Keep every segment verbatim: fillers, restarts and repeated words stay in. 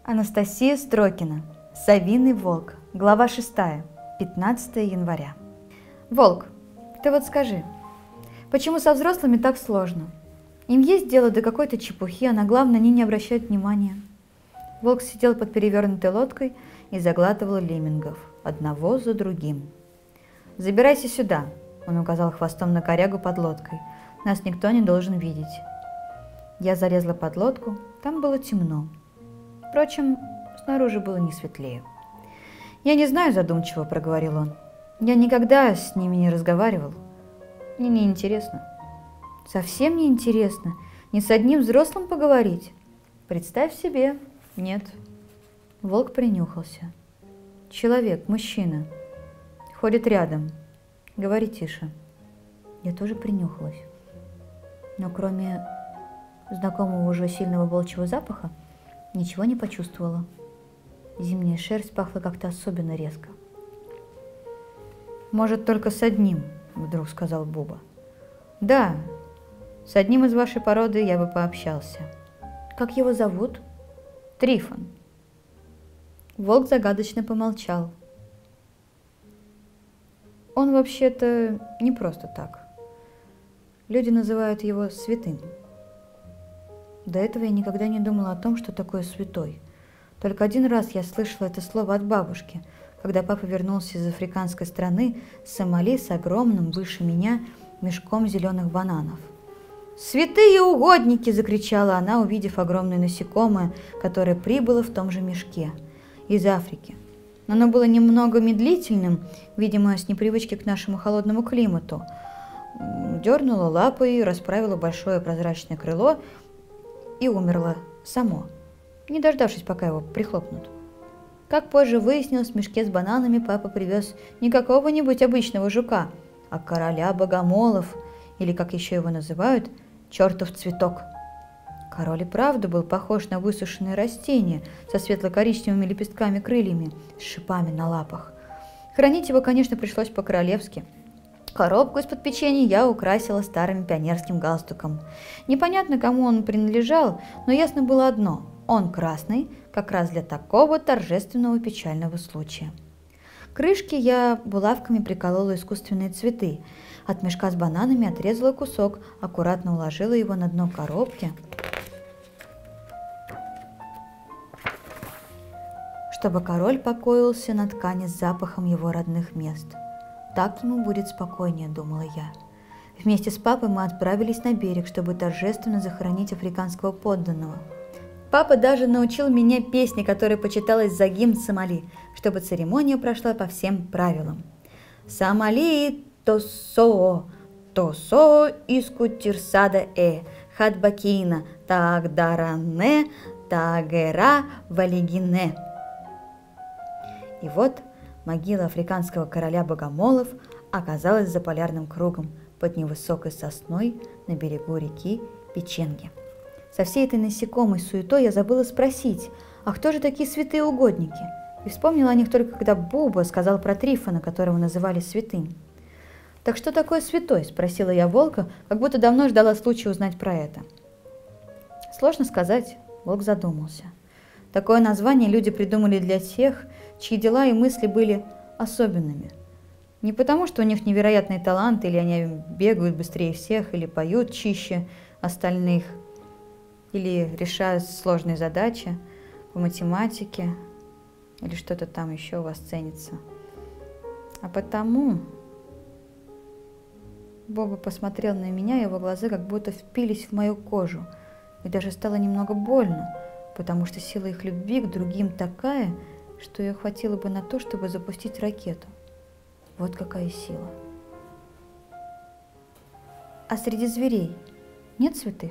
Анастасия Строкина. Совиный волк. Глава шестая. пятнадцатое января. Волк, ты вот скажи, почему со взрослыми так сложно? Им есть дело до какой-то чепухи, а на главное они не обращают внимания. Волк сидел под перевернутой лодкой и заглатывал леммингов, одного за другим. «Забирайся сюда», — он указал хвостом на корягу под лодкой. «Нас никто не должен видеть». Я залезла под лодку, там было темно. Впрочем, снаружи было не светлее. «Я не знаю», — задумчиво проговорил он. «Я никогда с ними не разговаривал. Мне не интересно». «Совсем не интересно? Ни с одним взрослым поговорить?» «Представь себе, нет». Волк принюхался. «Человек, мужчина. Ходит рядом. Говори тише». Я тоже принюхалась. Но кроме знакомого уже сильного волчьего запаха, ничего не почувствовала. Зимняя шерсть пахла как-то особенно резко. «Может, только с одним», — вдруг сказал Буба. «Да, с одним из вашей породы я бы пообщался». «Как его зовут?» «Трифон». Волк загадочно помолчал. «Он вообще-то не просто так. Люди называют его святым». До этого я никогда не думала о том, что такое святой. Только один раз я слышала это слово от бабушки, когда папа вернулся из африканской страны Сомали с огромным, выше меня, мешком зеленых бананов. «Святые угодники!» – закричала она, увидев огромное насекомое, которое прибыло в том же мешке, из Африки. Оно было немного медлительным, видимо, с непривычки к нашему холодному климату. Дернуло лапой, расправило большое прозрачное крыло и умерло само, не дождавшись, пока его прихлопнут. Как позже выяснилось, в мешке с бананами папа привез не какого-нибудь обычного жука, а короля богомолов, или, как еще его называют, чертов цветок. Король и правда был похож на высушенное растение со светло-коричневыми лепестками-крыльями, с шипами на лапах. Хранить его, конечно, пришлось по-королевски. Коробку из-под печенья я украсила старым пионерским галстуком. Непонятно, кому он принадлежал, но ясно было одно – он красный, как раз для такого торжественного печального случая. К крышке я булавками приколола искусственные цветы. От мешка с бананами отрезала кусок, аккуратно уложила его на дно коробки, чтобы король покоился на ткани с запахом его родных мест. Так ему будет спокойнее, думала я. Вместе с папой мы отправились на берег, чтобы торжественно захоронить африканского подданного. Папа даже научил меня песне, которая почиталась за гимн Сомали, чтобы церемония прошла по всем правилам. «Сомали тосо, тосо искутирсада э, хадбакина, тагдаране, тагера валигине». И вот могила африканского короля богомолов оказалась за полярным кругом под невысокой сосной на берегу реки Печенги. Со всей этой насекомой суетой я забыла спросить, а кто же такие святые угодники? И вспомнила о них только когда Буба сказал про Трифона, которого называли святым. «Так что такое святой?» – спросила я волка, как будто давно ждала случая узнать про это. «Сложно сказать», – волк задумался. «Такое название люди придумали для тех, чьи дела и мысли были особенными. Не потому, что у них невероятные таланты, или они бегают быстрее всех, или поют чище остальных, или решают сложные задачи по математике, или что-то там еще у вас ценится. А потому...» Боба посмотрел на меня, его глаза как будто впились в мою кожу, и даже стало немного больно, потому что сила их любви к другим такая, что ее хватило бы на то, чтобы запустить ракету. Вот какая сила. «А среди зверей нет святых?»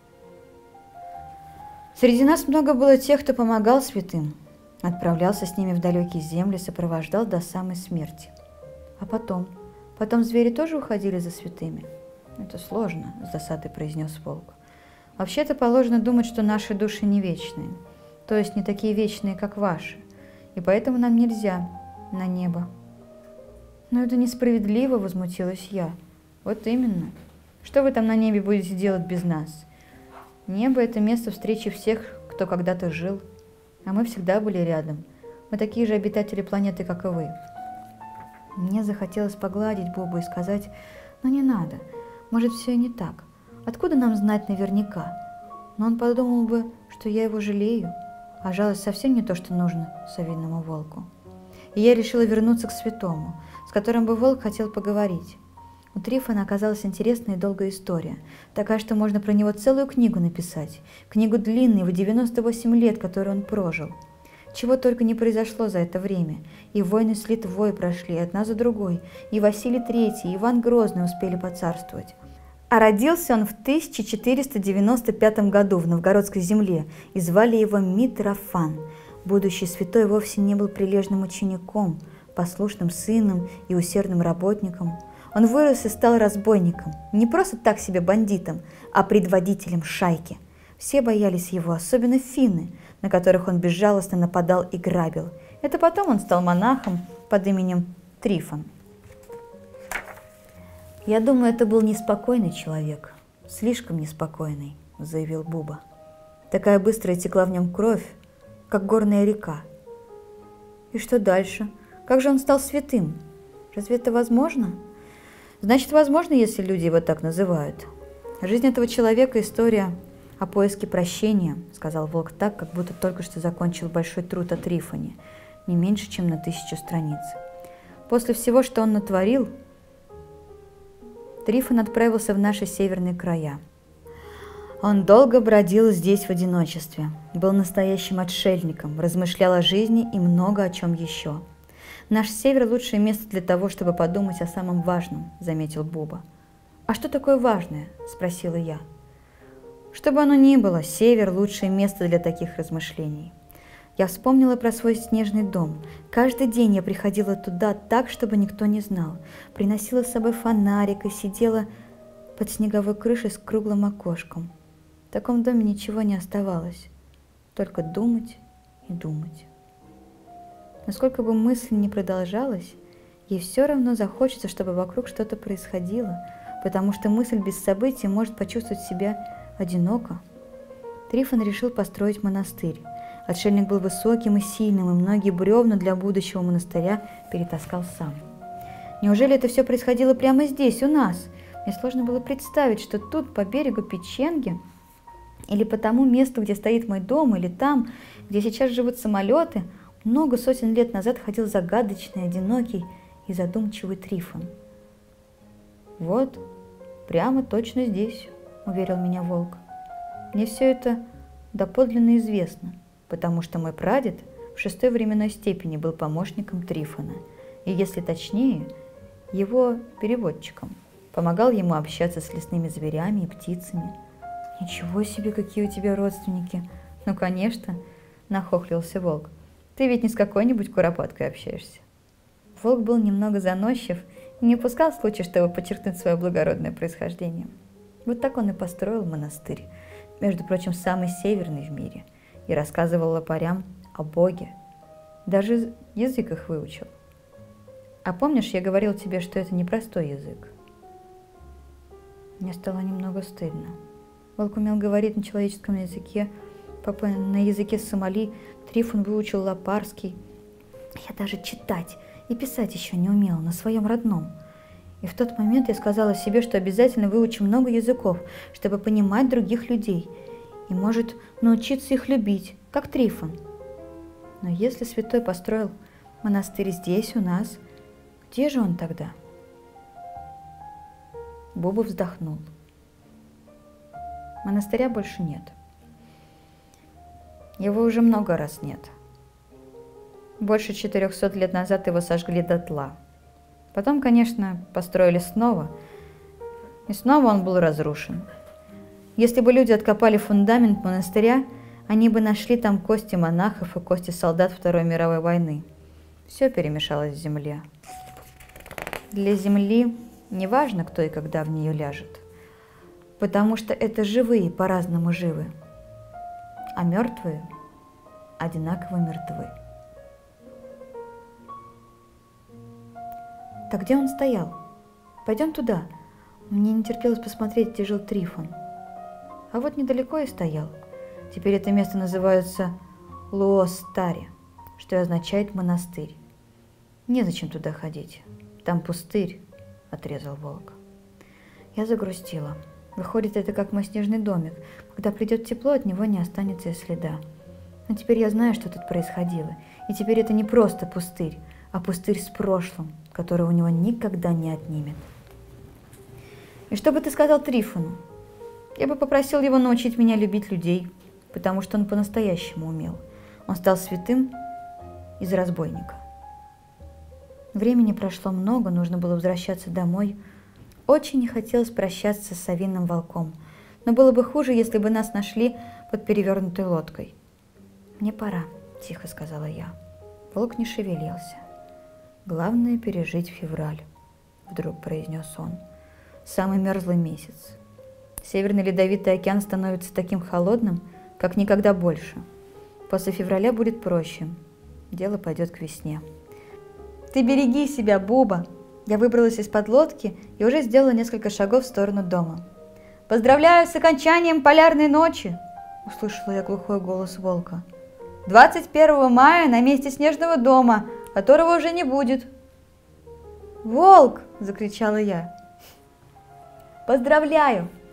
«Среди нас много было тех, кто помогал святым, отправлялся с ними в далекие земли, сопровождал до самой смерти. А потом, потом звери тоже уходили за святыми?» «Это сложно», — с досадой произнес волк. «Вообще-то положено думать, что наши души не вечные, то есть не такие вечные, как ваши, и поэтому нам нельзя на небо». «Но это несправедливо», — возмутилась я. «Вот именно. Что вы там на небе будете делать без нас? Небо – это место встречи всех, кто когда-то жил. А мы всегда были рядом. Мы такие же обитатели планеты, как и вы. Мне захотелось погладить Бубу и сказать: ну не надо, может, все и не так. Откуда нам знать наверняка? Но он подумал бы, что я его жалею, а жалость совсем не то, что нужно совиному волку. И я решила вернуться к святому, с которым бы волк хотел поговорить. У Трифона оказалась интересная и долгая история, такая, что можно про него целую книгу написать, книгу длинную, в девяносто восемь лет, которую он прожил. Чего только не произошло за это время, и войны с Литвой прошли одна за другой, и Василий третий, и Иван Грозный успели поцарствовать. А родился он в тысяча четыреста девяносто пятом году в Новгородской земле, и звали его Митрофан. Будущий святой вовсе не был прилежным учеником, послушным сыном и усердным работником. Он вырос и стал разбойником, не просто так себе бандитом, а предводителем шайки. Все боялись его, особенно финны, на которых он безжалостно нападал и грабил. Это потом он стал монахом под именем Трифон. «Я думаю, это был неспокойный человек, слишком неспокойный», — заявил Буба. «Такая быстрая текла в нем кровь, как горная река». «И что дальше? Как же он стал святым? Разве это возможно?» «Значит, возможно, если люди его так называют. Жизнь этого человека — история о поиске прощения», — сказал волк так, как будто только что закончил большой труд о Трифоне, не меньше, чем на тысячу страниц. После всего, что он натворил, Трифон отправился в наши северные края. Он долго бродил здесь в одиночестве, был настоящим отшельником, размышлял о жизни и много о чем еще. «Наш север – лучшее место для того, чтобы подумать о самом важном», – заметил Буба. «А что такое важное?» – спросила я. «Что бы оно ни было, север – лучшее место для таких размышлений». Я вспомнила про свой снежный дом. Каждый день я приходила туда так, чтобы никто не знал. Приносила с собой фонарик и сидела под снеговой крышей с круглым окошком. В таком доме ничего не оставалось, только думать и думать. Но сколько бы мысль ни продолжалась, ей все равно захочется, чтобы вокруг что-то происходило, потому что мысль без событий может почувствовать себя одиноко. Трифон решил построить монастырь. Отшельник был высоким и сильным, и многие бревна для будущего монастыря перетаскал сам. Неужели это все происходило прямо здесь, у нас? Мне сложно было представить, что тут, по берегу Печенги, или по тому месту, где стоит мой дом, или там, где сейчас живут самолеты, много сотен лет назад ходил загадочный, одинокий и задумчивый Трифон. «Вот, прямо точно здесь», — уверил меня волк. «Мне все это доподлинно известно, потому что мой прадед в шестой временной степени был помощником Трифона, и, если точнее, его переводчиком, помогал ему общаться с лесными зверями и птицами». «Ничего себе, какие у тебя родственники!» «Ну, конечно», — нахохлился волк. «Ты ведь не с какой-нибудь куропаткой общаешься». Волк был немного заносчив и не упускал случая, чтобы подчеркнуть свое благородное происхождение. Вот так он и построил монастырь, между прочим, самый северный в мире, и рассказывал лопарям о Боге. Даже язык их выучил. А помнишь, я говорил тебе, что это непростой язык? Мне стало немного стыдно. Волк умел говорить на человеческом языке, папа на языке Сомали, Трифон выучил лопарский. Я даже читать и писать еще не умела на своем родном. И в тот момент я сказала себе, что обязательно выучу много языков, чтобы понимать других людей и, может, научиться их любить, как Трифон. Но если святой построил монастырь здесь, у нас, где же он тогда? Буба вздохнул. Монастыря больше нет. Его уже много раз нет. Больше четырехсот лет назад его сожгли дотла. Потом, конечно, построили снова, и снова он был разрушен. Если бы люди откопали фундамент монастыря, они бы нашли там кости монахов и кости солдат Второй мировой войны. Все перемешалось в земле. Для земли не важно, кто и когда в нее ляжет, потому что это живые по-разному живы, а мертвые одинаково мертвы. Так где он стоял? Пойдем туда. Мне не терпелось посмотреть, где жил Трифон. А вот недалеко и стоял. Теперь это место называется Луостари, что означает монастырь. Незачем туда ходить, там пустырь, отрезал волк. Я загрустила. Выходит, это как мой снежный домик. Когда придет тепло, от него не останется и следа. Но теперь я знаю, что тут происходило. И теперь это не просто пустырь, а пустырь с прошлым, который у него никогда не отнимет. И что бы ты сказал Трифону? Я бы попросил его научить меня любить людей, потому что он по-настоящему умел. Он стал святым из разбойника. Времени прошло много, нужно было возвращаться домой. Очень не хотелось прощаться с совиным волком, но было бы хуже, если бы нас нашли под перевернутой лодкой. «Мне пора», – тихо сказала я. Волк не шевелился. «Главное – пережить февраль», – вдруг произнес он. «Самый мерзлый месяц. Северный ледовитый океан становится таким холодным, как никогда больше. После февраля будет проще. Дело пойдет к весне». «Ты береги себя, Буба!» Я выбралась из-под лодки и уже сделала несколько шагов в сторону дома. «Поздравляю с окончанием полярной ночи!» – услышала я глухой голос волка. «двадцать первого мая на месте снежного дома, которого уже не будет!» «Волк!» – закричала я. «Поздравляю!